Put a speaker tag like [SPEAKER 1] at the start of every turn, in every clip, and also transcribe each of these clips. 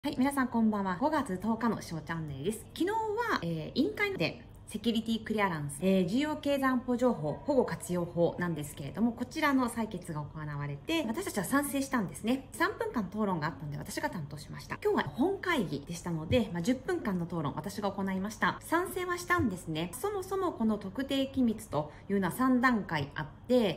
[SPEAKER 1] はい、皆さんこんばんは。5月10日のショーチャンネルです。昨日は、委員会でセキュリティクリアランス、重要経済安保情報保護活用法なんですけれども、こちらの採決が行われて、私たちは賛成したんですね。3分間討論があったので、私が担当しました。今日は本会議でしたので、10分間の討論、私が行いました。賛成はしたんですね。そもそもこの特定機密というのは3段階あって、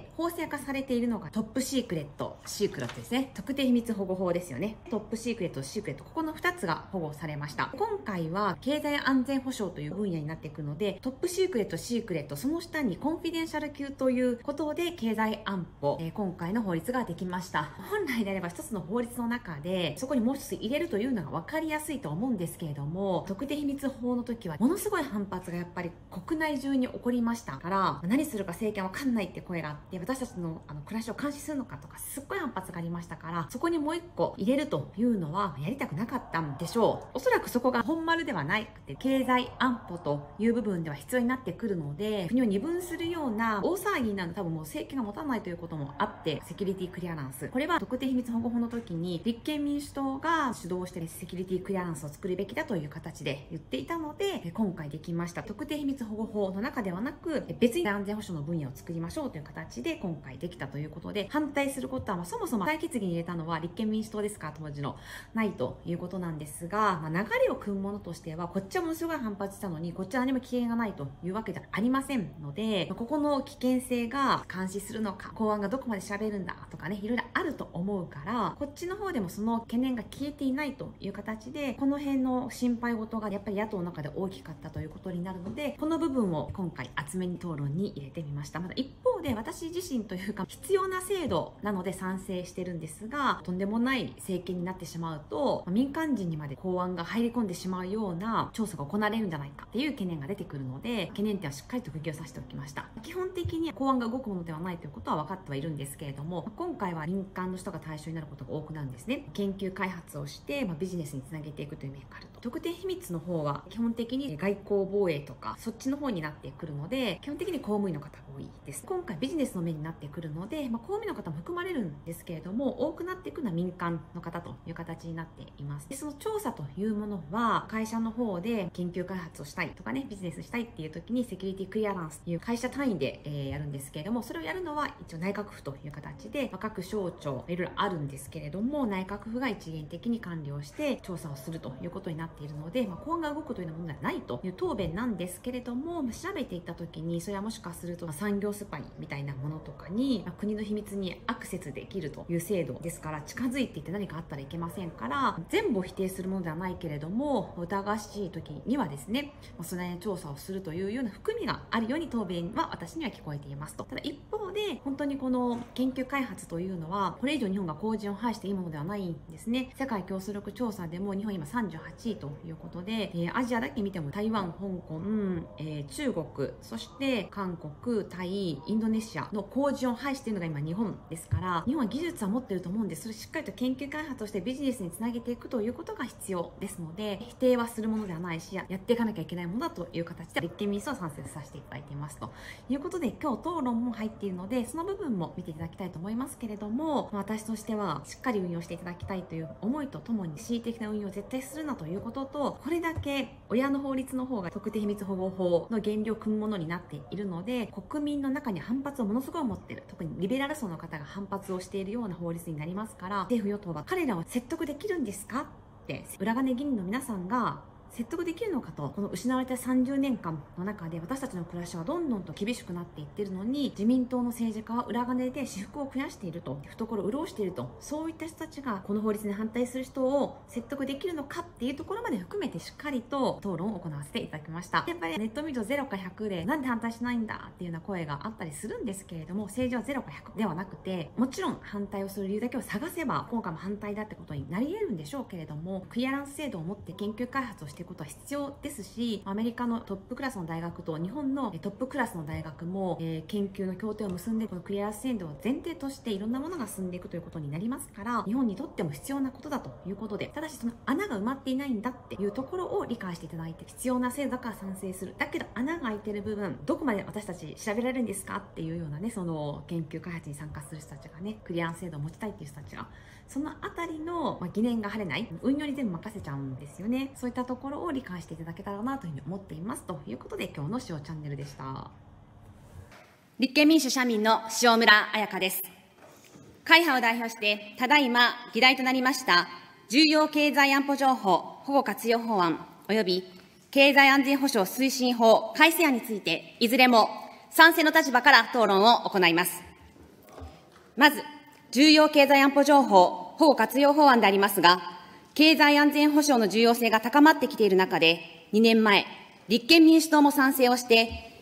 [SPEAKER 1] 法制化されているのがトップシークレットですね。特定秘密保護法ですよね。トップシークレット、シークレット、ここの2つが保護されました。今回は経済安全保障という分野になっていくので、トップシークレット、シークレット、その下にコンフィデンシャル級ということで経済安保、今回の法律ができました。本来であれば一つの法律の中でそこにもう一つ入れるというのが分かりやすいと思うんですけれども、特定秘密法の時はものすごい反発がやっぱり国内中に起こりましたから、何するか政権わかんないって声があって、私たちの暮らしを監視するのかとかすっごい反発がありましたから、そこにもう一個入れるというのはやりたくなかったんでしょう。おそらくそこが本丸ではなくて、経済安保という部分では必要になってくるので、国を二分するような大騒ぎなの多分もう政権が持たないということもあって、セキュリティクリアランス、これは特定秘密保護法の時に立憲民主党が主導してセキュリティクリアランスを作るべきだという形で言っていたので、今回できました。特定秘密保護法の中ではなく、別に安全保障の分野を作りましょうという形で今回できたということで、反対することはそもそも採決議に入れたのは立憲民主党ですか、当時のないということなんですが、流れを組むものとしてはこっちはものすごい反発したのに、こっちは何も危険がないというわけではありませんので、ここの危険性が監視するのか、公安がどこまで調べるんだとかね、いろいろあると思うから、こっちの方でもその懸念が消えていないという形で、この辺の心配事がやっぱり野党の中で大きかったということになるので、この部分を今回厚めに討論に入れてみました。また一方で私自身というか必要な制度なので賛成してるんですが、とんでもない政権になってしまうと、民間人にまで公安が入り込んでしまうような調査が行われるんじゃないかっていう懸念が出てくるので、懸念点はしっかりと釘を刺しておきました。基本的に公安が動くものではないということは分かってはいるんですけれども、今回は民間の人が対象になることが多くなるんですね。研究開発をして、ビジネスにつなげていくという面があると。特定秘密の方は基本的に外交防衛とかそっちの方になってくるので、基本的に公務員の方が多いです。今回ビジネスの面になってくるので、公務員の方も含まれるんですけれども、多くなっていくのは民間の方という形になっています。でその調査というものは、会社の方で研究開発をしたいとかね、ビジネスしたいっていう時にセキュリティクリアランスという会社単位で、やるんですけれども、それをやるのは一応内閣府という形で、各省庁いろいろあるんですけれども、内閣府が一元的に管理をして調査をするということになっているので、公安が動くというようなものではないという答弁なんですけれども、調べていった時にそれはもしかすると産業スパイみたいなものとかに、国の秘密にアクセスできるという制度ですから、近づいていって何かあったらいけませんから、全部を否定するものではないけれども、疑わしい時にはですね、その辺調査をするというような含みがあるように答弁は私には聞こえていますと。ただ一方で、本当にこの研究開発というのはこれ以上日本が後塵を拝していいものではないんですね。世界競争力調査でも日本今38位ということで、アジアだけ見ても台湾、香港、中国、そして韓国、タイ、インドネシアの後塵を拝しているのが今日本ですから、日本は技術は持っていると思うんです。それしっかりと研究開発をしてビジネスにつなげていくということが必要ですので、否定はするものではないし、やっていかなきゃいけないものだという形で立憲民主党は賛成させていただいていますということで、今日討論も入っているので、その部分も見ていただきたいと思いますけれども、私としてはしっかり運用していただきたいという思いとともに、恣意的な運用を絶対するなということと、これだけ親の法律の方が特定秘密保護法の原理を組むものになっているので、国民の中に反発をものすごい持っている、特にリベラル層の方が反発をしているような法律になりますから、政府与党は彼らを説得できるんですかって裏金議員の皆さんが説得できるのかと。この失われた30年間の中で私たちの暮らしはどんどんと厳しくなっていっているのに、自民党の政治家は裏金で私腹を増やしていると、懐を潤していると、そういった人たちがこの法律に反対する人を説得できるのかっていうところまで含めてしっかりと討論を行わせていただきました。やっぱりネット見ると0か100でなんで反対しないんだっていうような声があったりするんですけれども、政治は0か100ではなくて、もちろん反対をする理由だけを探せば今回も反対だってことになり得るんでしょうけれども、クリアランス制度を持って研究開発をしているいうことは必要ですし、アメリカのトップクラスの大学と日本のトップクラスの大学も、研究の協定を結んで、このクリアランス制度を前提としていろんなものが進んでいくということになりますから、日本にとっても必要なことだということで、ただしその穴が埋まっていないんだっていうところを理解していただいて、必要な制度だから賛成する。だけど穴が開いてる部分、どこまで私たち調べられるんですかっていうようなね、その研究開発に参加する人たちがね、クリアランス制度を持ちたいっていう人たちが、そのあたりの疑念が晴れない、運用に全部任せちゃうんですよね。そういったところを理解していただけたらなというふうに思っています。ということで、今日の塩チャンネルでした。
[SPEAKER 2] 立憲民主・社民の塩村彩香です。会派を代表して、ただいま議題となりました重要経済安保情報保護活用法案及び経済安全保障推進法改正案について、いずれも賛成の立場から討論を行います。まず、重要経済安保情報保護活用法案でありますが、経済安全保障の重要性が高まってきている中で、2年前、立憲民主党も賛成をして、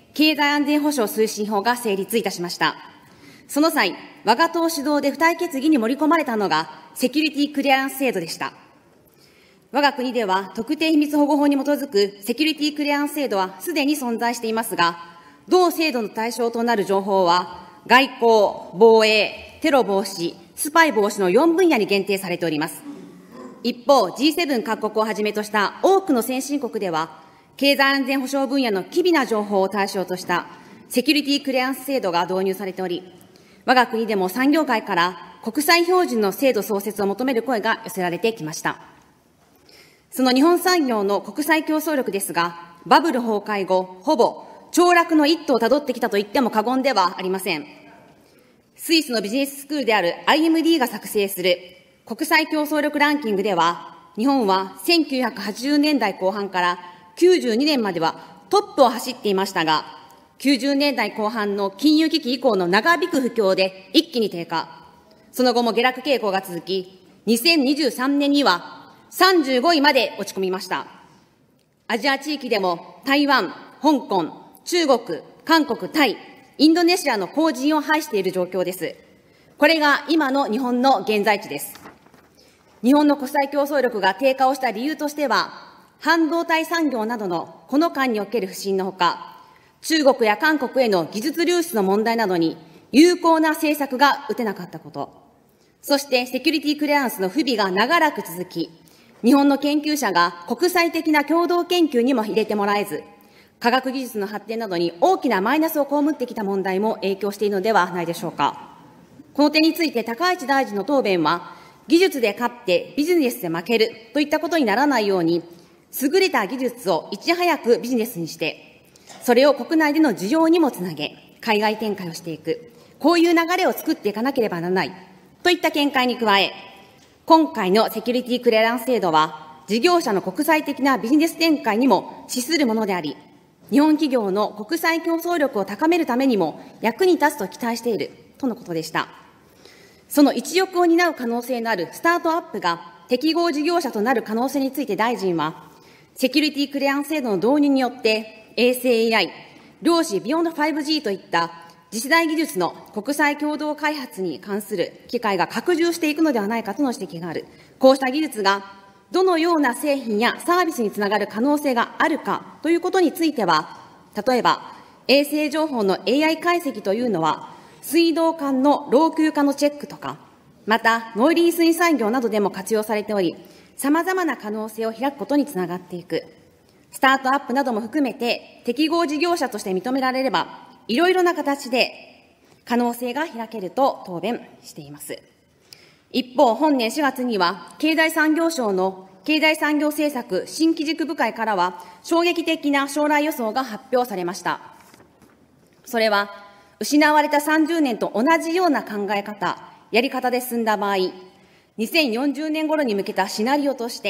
[SPEAKER 2] 経済安全保障推進法が成立いたしました。その際、我が党主導で付帯決議に盛り込まれたのが、セキュリティクリアランス制度でした。我が国では、特定秘密保護法に基づくセキュリティクリアランス制度はすでに存在していますが、同制度の対象となる情報は、外交、防衛、テロ防止、スパイ防止の4分野に限定されております。一方、G7 各国をはじめとした多くの先進国では、経済安全保障分野の機微な情報を対象としたセキュリティクリアランス制度が導入されており、我が国でも産業界から国際標準の制度創設を求める声が寄せられてきました。その日本産業の国際競争力ですが、バブル崩壊後、ほぼ凋落の一途をたどってきたと言っても過言ではありません。スイスのビジネススクールである IMD が作成する国際競争力ランキングでは、日本は1980年代後半から92年まではトップを走っていましたが、90年代後半の金融危機以降の長引く不況で一気に低下。その後も下落傾向が続き、2023年には35位まで落ち込みました。アジア地域でも台湾、香港、中国、韓国、タイ、インドネシアの後塵を排している状況です。これが今の日本の現在地です。日本の国際競争力が低下をした理由としては、半導体産業などのこの間における不振のほか、中国や韓国への技術流出の問題などに有効な政策が打てなかったこと、そしてセキュリティクリアランスの不備が長らく続き、日本の研究者が国際的な共同研究にも入れてもらえず、科学技術の発展などに大きなマイナスを被ってきた問題も影響しているのではないでしょうか。この点について高市大臣の答弁は、技術で勝ってビジネスで負けるといったことにならないように、優れた技術をいち早くビジネスにして、それを国内での需要にもつなげ、海外展開をしていく、こういう流れを作っていかなければならない、といった見解に加え、今回のセキュリティクリアランス制度は、事業者の国際的なビジネス展開にも資するものであり、日本企業の国際競争力を高めるためにも役に立つと期待しているとのことでした。その一翼を担う可能性のあるスタートアップが適合事業者となる可能性について大臣は、セキュリティクリアランス制度の導入によって衛星 AI、量子ビヨンド 5G といった次世代技術の国際共同開発に関する機会が拡充していくのではないかとの指摘がある。こうした技術がどのような製品やサービスにつながる可能性があるかということについては、例えば衛星情報の AI 解析というのは、水道管の老朽化のチェックとか、また農林水産業などでも活用されており、様々な可能性を開くことにつながっていく。スタートアップなども含めて適合事業者として認められれば、いろいろな形で可能性が開けると答弁しています。一方、本年4月には、経済産業省の経済産業政策新機軸部会からは、衝撃的な将来予想が発表されました。それは、失われた30年と同じような考え方、やり方で進んだ場合、2040年頃に向けたシナリオとして、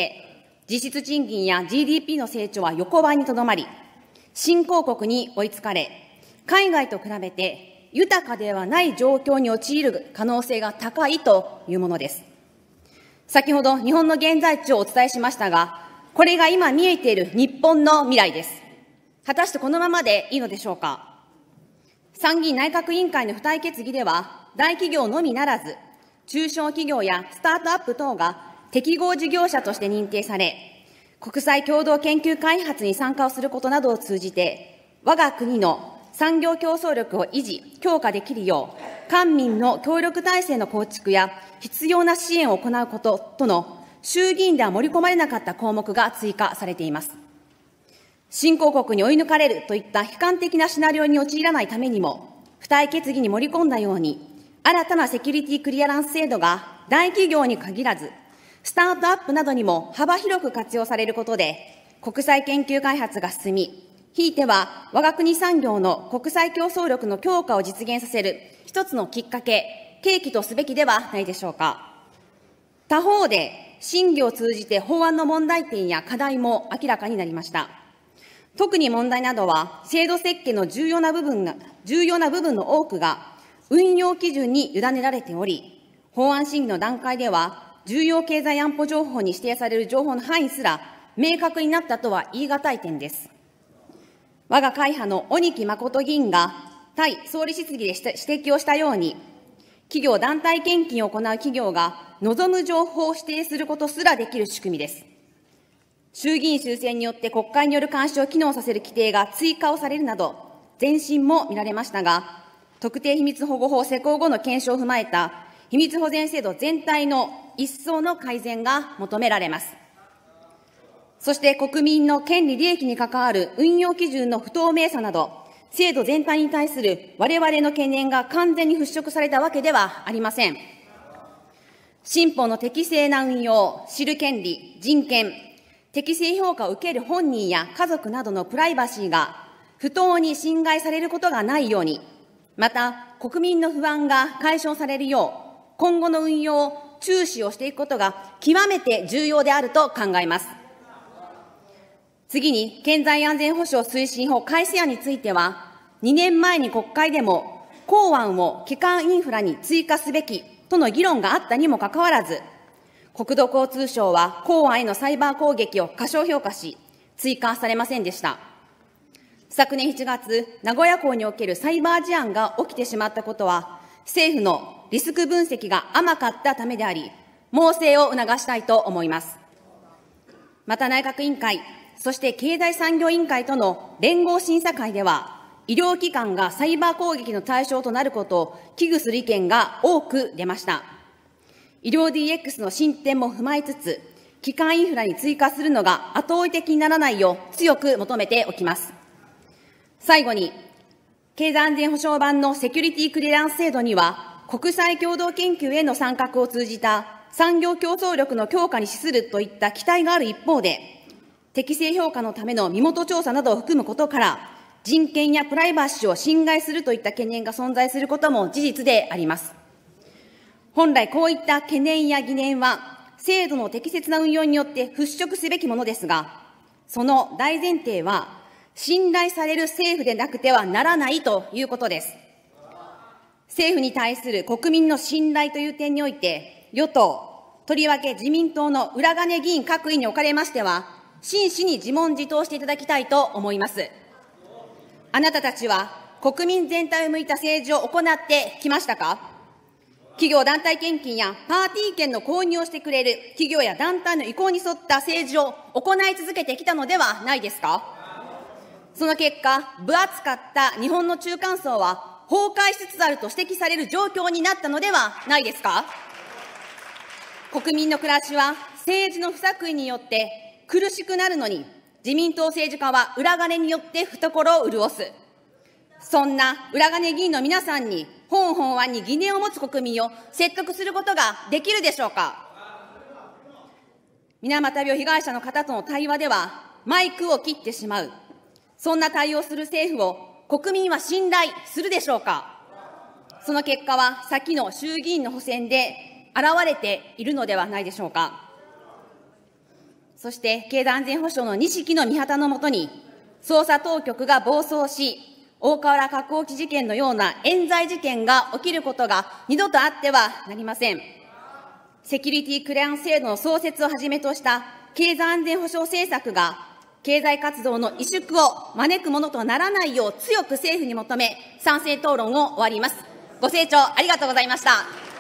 [SPEAKER 2] 実質賃金や GDP の成長は横ばいにとどまり、新興国に追いつかれ、海外と比べて、豊かではない状況に陥る可能性が高いというものです。先ほど日本の現在地をお伝えしましたが、これが今見えている日本の未来です。果たしてこのままでいいのでしょうか。参議院内閣委員会の付帯決議では、大企業のみならず、中小企業やスタートアップ等が適合事業者として認定され、 国際共同研究開発に参加をすることなどを通じて、我が国の産業競争力を維持、強化できるよう、官民の協力体制の構築や必要な支援を行うこととの衆議院では盛り込まれなかった項目が追加されています。新興国に追い抜かれるといった悲観的なシナリオに陥らないためにも、付帯決議に盛り込んだように、新たなセキュリティクリアランス制度が大企業に限らず、スタートアップなどにも幅広く活用されることで、国際研究開発が進み、ひいては我が国産業の国際競争力の強化を実現させる一つのきっかけ、契機とすべきではないでしょうか。他方で、審議を通じて法案の問題点や課題も明らかになりました。特に問題などは、制度設計の重要な部分の多くが運用基準に委ねられており、法案審議の段階では、重要経済安保情報に指定される情報の範囲すら明確になったとは言い難い点です。我が会派の鬼木誠議員が対総理質疑で指摘をしたように、企業団体献金を行う企業が望む情報を指定することすらできる仕組みです。衆議院修正によって国会による監視を機能させる規定が追加をされるなど、前進も見られましたが、特定秘密保護法施行後の検証を踏まえた秘密保全制度全体の一層の改善が求められます。そして国民の権利利益に関わる運用基準の不透明さなど、制度全体に対する我々の懸念が完全に払拭されたわけではありません。新法の適正な運用、知る権利、人権、適正評価を受ける本人や家族などのプライバシーが不当に侵害されることがないように、また国民の不安が解消されるよう、今後の運用を注視をしていくことが極めて重要であると考えます。次に、経済安全保障推進法改正案については、2年前に国会でも、公案を基幹インフラに追加すべきとの議論があったにもかかわらず、国土交通省は公案へのサイバー攻撃を過小評価し、追加されませんでした。昨年7月、名古屋港におけるサイバー事案が起きてしまったことは、政府のリスク分析が甘かったためであり、猛省を促したいと思います。また内閣委員会、そして経済産業委員会との連合審査会では、医療機関がサイバー攻撃の対象となることを危惧する意見が多く出ました。医療 DX の進展も踏まえつつ、基幹インフラに追加するのが後追い的にならないよう強く求めておきます。最後に、経済安全保障版のセキュリティクリアランス制度には、国際共同研究への参画を通じた産業競争力の強化に資するといった期待がある一方で、適正評価のための身元調査などを含むことから、人権やプライバシーを侵害するといった懸念が存在することも事実であります。本来こういった懸念や疑念は、制度の適切な運用によって払拭すべきものですが、その大前提は、信頼される政府でなくてはならないということです。政府に対する国民の信頼という点において、与党、とりわけ自民党の裏金議員各位におかれましては、真摯に自問自答していただきたいと思います。あなたたちは国民全体を向いた政治を行ってきましたか？企業団体献金やパーティー券の購入をしてくれる企業や団体の意向に沿った政治を行い続けてきたのではないですか？その結果、分厚かった日本の中間層は崩壊しつつあると指摘される状況になったのではないですか？国民の暮らしは政治の不作為によって苦しくなるのに、自民党政治家は裏金によって懐を潤す。そんな裏金議員の皆さんに、本案に疑念を持つ国民を説得することができるでしょうか。水俣病被害者の方との対話では、マイクを切ってしまう。そんな対応する政府を国民は信頼するでしょうか。その結果は先の衆議院の補選で現れているのではないでしょうか。そして経済安全保障の錦の御旗のもとに、捜査当局が暴走し、大川原化工機事件のような冤罪事件が起きることが二度とあってはなりません。セキュリティクリアランス制度の創設をはじめとした経済安全保障政策が、経済活動の萎縮を招くものとならないよう強く政府に求め、賛成討論を終わります。ご清聴ありがとうございました。